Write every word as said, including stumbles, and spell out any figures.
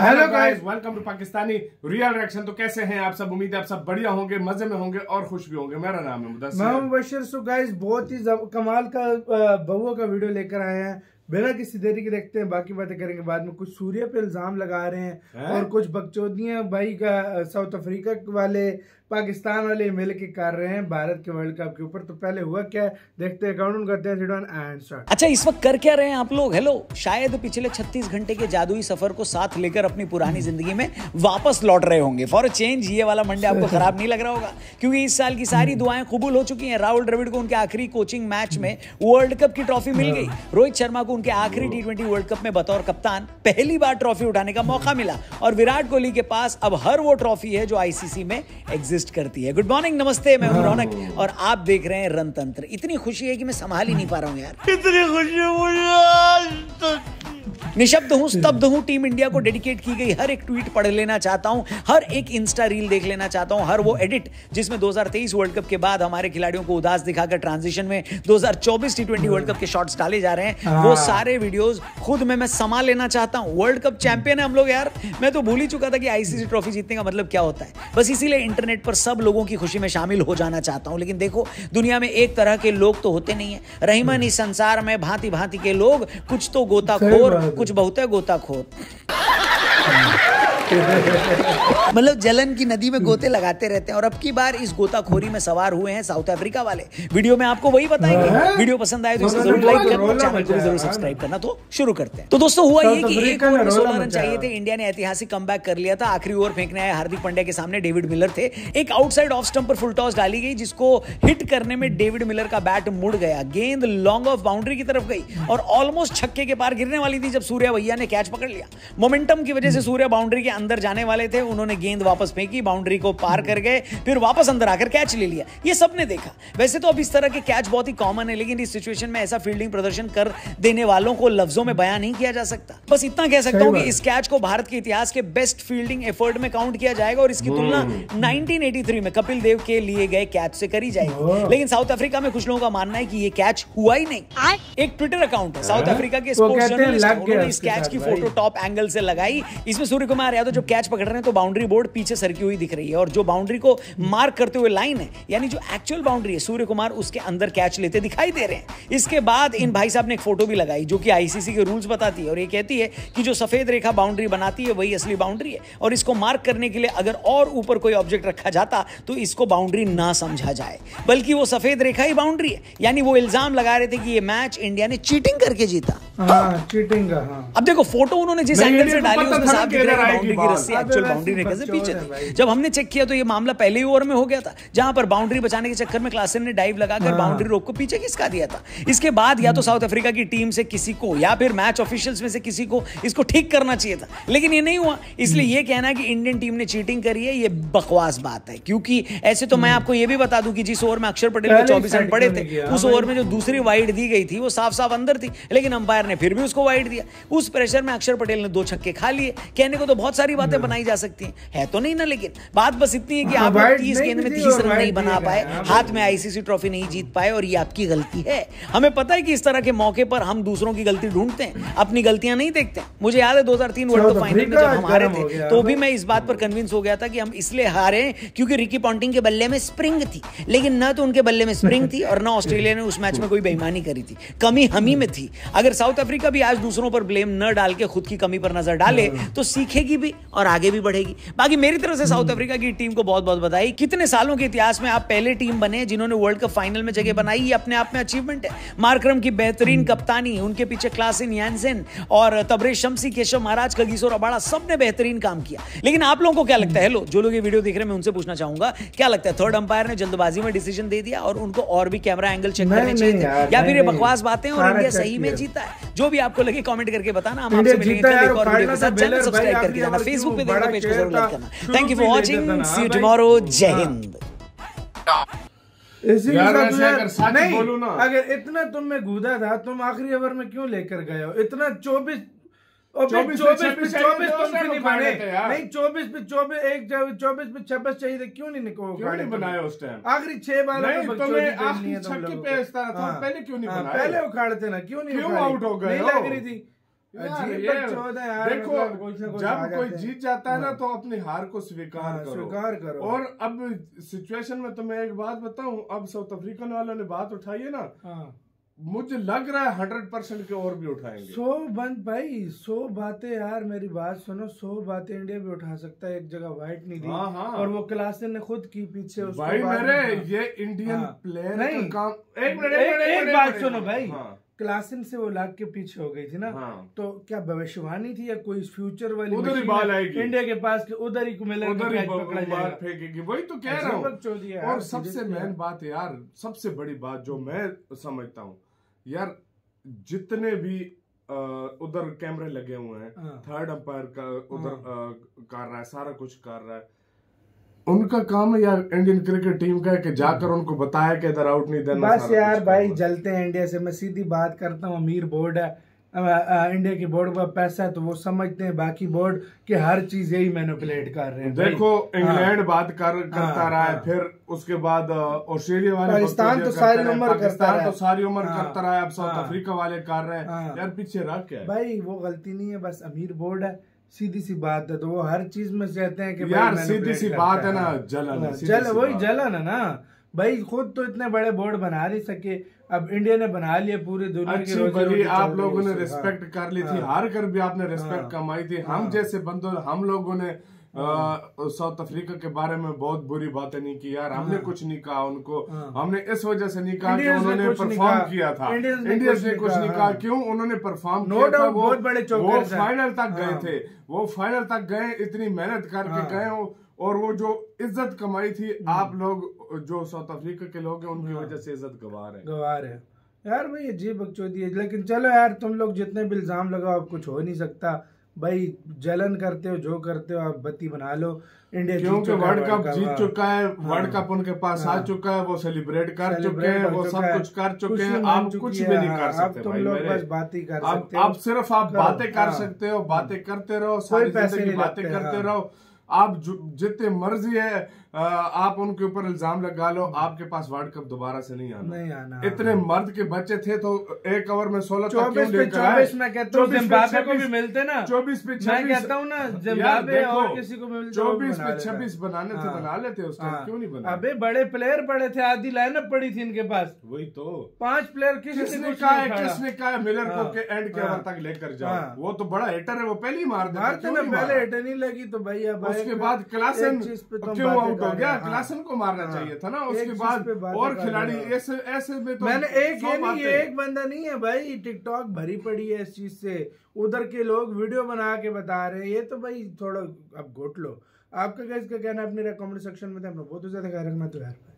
Hello guys, welcome to Pakistani real reaction. तो कैसे हैं आप सब? उम्मीद है आप सब बढ़िया होंगे, मजे में होंगे और खुश भी होंगे। मेरा नाम है मुदस्सिर, मैं मुबशिर। सो गाइस, बहुत ही कमाल का बहुआ का वीडियो लेकर आए हैं। बिना किसी देरी के देखते हैं, बाकी बातें करेंगे बाद में। कुछ सूर्य पे इल्जाम लगा रहे हैं है? और कुछ बकचोदियां भाई का साउथ अफ्रीका वाले पाकिस्तान वाले मिल के कर रहे हैं भारत के वर्ल्ड कप के ऊपर। तो पहले हुआ क्या, देखते हैं, काउंट करते हैं, एंड स्टार्ट। अच्छा, इस वक्त कर क्या रहे हैं आप लोग? हेलो, शायद पिछले छत्तीस घंटे के जादुई सफर को साथ लेकर अपनी पुरानी जिंदगी में वापस लौट रहे होंगे। फॉर अ चेंज ये वाला मंडे आपको खराब नहीं लग रहा होगा, क्योंकि इस साल की सारी दुआएं कबूल हो चुकी हैं। राहुल द्रविड़ को उनके आखिरी कोचिंग मैच में वर्ल्ड कप की ट्रॉफी मिल गई। रोहित शर्मा को उनके आखिरी टी ट्वेंटी वर्ल्ड कप में बतौर कप्तान पहली बार ट्रॉफी उठाने का मौका मिला। और विराट कोहली के पास अब हर वो ट्रॉफी है जो आईसीसी में एग्जिस्ट करती है। गुड मॉर्निंग, नमस्ते, मैं हूं रौनक और आप देख रहे हैं रणतंत्र। इतनी खुशी है कि मैं संभाल ही नहीं पा रहा हूं यार, इतनी खुशी मुझे। निशब्द हूं, स्तब्ध हूं। टीम इंडिया को डेडिकेट की गई हर एक ट्वीट पढ़ लेना चाहता हूं, हर एक इंस्टा रील देख लेना चाहता हूं, हर वो एडिट जिसमें दो हज़ार तेईस वर्ल्ड कप के बाद हमारे खिलाड़ियों को उदास दिखाकर ट्रांजिशन में दो हज़ार चौबीस टी ट्वेंटी वर्ल्ड कप के शॉट्स डाले जा रहे हैं। वो सारे वीडियोस खुद में मैं समा लेना चाहता हूं। वर्ल्ड कप चैंपियन है हम लोग यार। मैं तो भूल ही चुका था कि आईसीसी ट्रॉफी जीतने का मतलब क्या होता है। बस इसीलिए इंटरनेट पर सब लोगों की खुशी में शामिल हो जाना चाहता हूं। लेकिन देखो, दुनिया में एक तरह के लोग तो होते नहीं है रहीमन। इस संसार में भांति भांति के लोग, कुछ तो गोताखोर, कुछ बहुत है गोताखोर। मतलब जलन की नदी में गोते लगाते रहते हैं। और अब की बार इस गोताखोरी में सवार हुए हैं साउथ अफ्रीका वाले। वीडियो में आपको वही बताएंगे। वीडियो पसंद आए तो इसे जरूर लाइक करना, चैनल को जरूर सब्सक्राइब करना। तो शुरू करते हैं। तो दोस्तों, हुआ ये कि एक ओवर में सोलह रन चाहिए थे। इंडिया ने ऐतिहासिक कमबैक कर लिया था। आखिरी ओवर फेंकने आए हार्दिक पांड्या के सामने डेविड मिलर थे। एक आउटसाइड ऑफ स्टंप पर फुल टॉस डाली गई, जिसको हिट करने में डेविड मिलर का बैट मुड़ गया। गेंद लॉन्ग ऑफ बाउंड्री की तरफ गई और ऑलमोस्ट छक्के के पार गिरने वाली थी जब सूर्या भैया ने कैच पकड़ लिया। मोमेंटम की वजह से सूर्या बाउंड्री के अंदर जाने वाले थे। उन्होंने गेंद वापस फेंकी, बाउंड्री को पार कर गए, फिर वापस अंदर आकर कैच ले लिया। ये सबने देखा। वैसे तो अब इस तरह के कैच बहुत ही कॉमन है, लेकिन इस सिचुएशन में ऐसा फील्डिंग प्रदर्शन कर देने वालों को लफ्जों में बयान नहीं किया जा सकता। बस इतना कह सकता हूं कि इस कैच को भारत के इतिहास के बेस्ट फील्डिंग एफर्ट में काउंट किया जाएगा और इसकी तुलना नाइनटीन एटी थ्री में कपिल देव के लिए गए कैच से करी जाएगी। लेकिन साउथ अफ्रीका में कुछ लोगों का मानना है कि ये कैच हुआ ही नहीं। एक ट्विटर अकाउंट है साउथ अफ्रीका के स्पोर्ट्स जर्नलिस्ट, उन्होंने इस कैच की फोटो टॉप एंगल से लगाई। इसमें सूर्य कुमार यादव जो कैच पकड़ रहे हैं तो बाउंड्री बोर्ड पीछे सरकी हुई दिख रही है, और जो बाउंड्री को मार्क करते हुए लाइन है, यानी जो एक्चुअल बाउंड्री है, सूर्य कुमार उसके अंदर कैच लेते दिखाई दे रहे हैं। इसके बाद इन भाई साहब ने एक फोटो भी लगाई जो कि आईसीसी के रूल्स बताती है, और ये कहती है कि जो सफेद रेखा बाउंड्री बनाती है वही असली बाउंड्री है, और इसको मार्क करने के लिए अगर और ऊपर कोई ऑब्जेक्ट रखा जाता तो इसको बाउंड्री ना समझा जाए, बल्कि वो सफेद रेखा ही बाउंड्री है। यानी वो इल्जाम लगा रहे थे कि ये मैच इंडिया ने चीटिंग करके जीता। हाँ, चीटिंग का। हाँ। अब देखो, फोटो उन्होंने जिस एंगल से डाली उसमें साफ दिख रहा है बाउंड्री की रस्सी एक्चुअल बाउंड्री रेखा से पीछे थी। जब हमने चेक किया तो ये मामला पहले ही ओवर में हो गया था, जहां पर बाउंड्री बचाने के चक्कर में क्लासन ने डाइव लगाकर बाउंड्री रोक को पीछे खिसका दिया था। इसके बाद या तो साउथ अफ्रीका की टीम से किसी को या फिर मैच ऑफिशियल्स में से किसी को इसको ठीक करना चाहिए था, लेकिन ये नहीं हुआ। इसलिए ये कहना कि इंडियन टीम ने चीटिंग करी है, ये बकवास बात है। क्योंकि ऐसे तो मैं आपको ये भी बता दूं कि जिस ओवर में अक्षर पटेल के चौबीस रन पड़े थे, उस ओवर में जो दूसरी वाइड दी गई थी वो साफ साफ अंदर थी, लेकिन अंपायर ने फिर भी उसको वाइड दिया। उस प्रेशर में अक्षर पटेल ने दो छक्के खा लिए। कहने को तो बहुत सारी बातें बनाई जा सकती हैं, है तो नहीं ना, लेकिन बात बस इतनी है कि आप तीस गेंद में तीस रन नहीं बना पाए, हाथ में आईसीसी ट्रॉफी नहीं जीत पाए, और ये आपकी गलती है। हमें पता है कि इस तरह के मौके पर हम दूसरों की गलती ढूंढते हैं, अपनी गलतियां नहीं देखते। मुझे याद है दो हज़ार तीन वर्ल्ड कप फाइनल में जब हम हारे थे तो भी मैं इस बात पर कन्विंस हो गया था कि हम इसलिए हारे क्योंकि रिकी पॉन्टिंग के बल्ले में स्प्रिंग थी, लेकिन न तो उनके बल्ले में स्प्रिंग थी और न ऑस्ट्रेलिया ने उस मैच में कोई बेईमानी करी थी। कमी हम ही में थी। अगर साउथ अफ्रीका भी आज दूसरों पर ब्लेम न डाल के खुद की कमी पर नजर डाले तो सीखेगी भी और आगे भी बढ़ेगी। बाकी मेरी तरफ से साउथ अफ्रीका की टीम को बहुत बहुत बधाई। कितने सालों के इतिहास में आप पहले टीम बने जिन्होंने वर्ल्ड कप फाइनल में जगह बनाई, ये अपने आप में अचीवमेंट है। मार्करम की बेहतरीन कप्तानी, उनके पीछे क्लासन यानसेन और तबरेज शम्सी, केशव महाराज, कगिसो रबाड़ा, सबने बेहतरीन काम किया। लेकिन आप लोगों को क्या लगता है? हेलो, जो लोग ये वीडियो देख रहे हैं मैं उनसे पूछना चाहूंगा, क्या लगता है थर्ड अंपायर ने जल्दबाजी में डिसीजन दे दिया और उनको और भी कैमरा एंगल चेक करने चाहिए थे, या फिर ये बकवास बातें और इंडिया सही में जीता है? जो भी आपको लगे कमेंट करके बताना। हम आपसे मिलेंगे कल एक और वीडियो के साथ। चैनल सब्सक्राइब करके जाना, फेसबुक पे देखना, पेज को जरूर लाइक करना। Thank you for watching, see you tomorrow, जय हिंद। नहीं, अगर इतना तुम में गूदा था, तुम आखिरी ओवर में क्यों लेकर गए हो? इतना चौबीस चौबीस चौबीस चौबीस नहीं बने, नहीं चौबीस पे चौबीस एक चौबीस पे छब्बीस चाहिए थे, क्यों नहीं निको बनाया उस टाइम? आखिरी छह बार पहले क्यों नहीं? पहले उखाड़ते ना, क्यों नहीं? आउट हो गए? लग रही थी देखो जब कोई जीत जाता है ना तो अपनी हार को स्वीकार करो स्वीकार करो। और अब सिचुएशन में तुम्हें एक बात बताऊं, अब साउथ अफ्रीकन वालों ने बात उठाई है ना, मुझे लग रहा है हंड्रेड परसेंट के और भी उठाएंगे। सौ बंद भाई, सौ बातें यार, मेरी बात सुनो, सौ बातें इंडिया भी उठा सकता है, एक जगह वाइट नहीं दी। हाँ हाँ। और वो क्लासन ने खुद की पीछे उसको भाई मेरे ये इंडियन प्लेयर का काम। एक मिनट एक बात सुनो भाई, क्लासन से वो लाख के पीछे हो गई थी ना, तो क्या भविष्यवाणी थी या कोई फ्यूचर वाली उधर ही बाल आएगी इंडिया के पास, उधर ही मिलेगा, उधर ही बाल फेंकेगी। वही तो कह रहा हूँ। और सबसे मेन बात यार, सबसे बड़ी बात जो मैं समझता हूँ यार, जितने भी उधर कैमरे लगे हुए हैं, थर्ड अंपायर का उधर कर रहा है, सारा कुछ कर रहा है, उनका काम है यार इंडियन क्रिकेट टीम का है कि जाकर उनको बताया कि इधर आउट नहीं देना। बस यार भाई जलते हैं इंडिया से, मैं सीधी बात करता हूँ। अमीर बोर्ड है, इंडिया की बोर्ड का पैसा है तो वो समझते हैं, बाकी बोर्ड के हर चीज यही मैनिपुलेट कर रहे हैं। देखो इंग्लैंड हाँ, बात कर करता रहा है, फिर उसके बाद ऑस्ट्रेलिया वाले, पाकिस्तान तो सारी उम्र करता है, तो सारी उम्र करता रहा है, अब साउथ अफ्रीका वाले कर रहे हैं यार, पीछे रख क्या है भाई। वो गलती नहीं है, बस अमीर बोर्ड है, सीधी सी बात है। तो वो हर चीज में कहते हैं कि यार सीधी सी बात है ना, जलन जल वही जलन है ना भाई। खुद तो इतने बड़े बोर्ड बना नहीं सके, अब इंडिया ने बना लिया पूरी दुनिया की रोजी। आप लोगों ने रिस्पेक्ट कर ली थी, हार कर भी आपने रिस्पेक्ट कमाई थी। हम जैसे बंदों, हम लोगों ने साउथ अफ्रीका के बारे में बहुत बुरी बातें नहीं की यार, हमने कुछ नहीं कहा उनको, हमने इस वजह से नहीं कहा कि उन्होंने परफॉर्म किया था। इंडियंस ने कुछ नहीं कहा, क्यों? उन्होंने परफॉर्म किया था, वो वो फाइनल तक गए थे, वो फाइनल तक गए, इतनी मेहनत करके गए, और वो जो इज्जत कमाई थी, आप लोग जो साउथ अफ्रीका के लोग हैं उनकी वजह से इज्जत गवा रहे हैं। गवा रहे यार भाई, अजीब बकचोदी है। लेकिन चलो यार, तुम लोग जितने भी इल्जाम लगाओ, अब कुछ हो नहीं सकता भाई। जलन करते हो, जो करते हो आप बत्ती बना लो। इंडिया क्योंकि वर्ल्ड कप जीत चुका है, वर्ल्ड कप उनके पास आ चुका है, वो सेलिब्रेट कर चुके हैं, वो सब कुछ कर चुके हैं, आप कुछ भी नहीं कर सकते। तुम लोग बस बात ही कर सकते हो, अब सिर्फ आप बातें कर सकते हो, बातें करते रहो, सारी जिंदगी बातें करते रहो। आप जितने मर्जी है आप उनके ऊपर इल्जाम लगा लो, आपके पास वर्ल्ड कप दोबारा से नहीं आना, नहीं आना। इतने मर्द के बच्चे थे तो एक ओवर में सोलह तक क्यों लेकर आए? मैं कहता हूँ जिम्बाब्वे को भी मिलते ना, चौबीस पे छब्बीस, मैं कहता हूँ ना जिम्बाब्वे और किसी को मिलते, चौबीस पे छब्बीस बनाने थे, बना लेते उस टाइम, क्यों नहीं बना? अबे बड़े प्लेयर पड़े थे, आधी लाइनअप पड़ी थी इनके पास। वही तो पांच प्लेयर किसने कहा है, किसने कहा है मिलर को के एंड के ओवर तक लेकर जाओ? वो तो बड़ा हिटर है, वो पहले ही मार देता, पहले हिटर नहीं लगी तो भैया। उसके बाद क्लासन क्यों आउट हो गया? क्लासन को मारना चाहिए था ना। उसके बाद और खिलाड़ी ऐसे ऐसे में तो मैंने एक ये नहीं, ये एक बंदा नहीं है भाई, टिकटॉक भरी पड़ी है इस चीज से, उधर के लोग वीडियो बना के बता रहे हैं। ये तो भाई थोड़ा अब घोट लो। आपका क्या इसका कहना है? अपने कमेंट सेक्शन में, बहुत ज्यादा खैर रखना तो यार।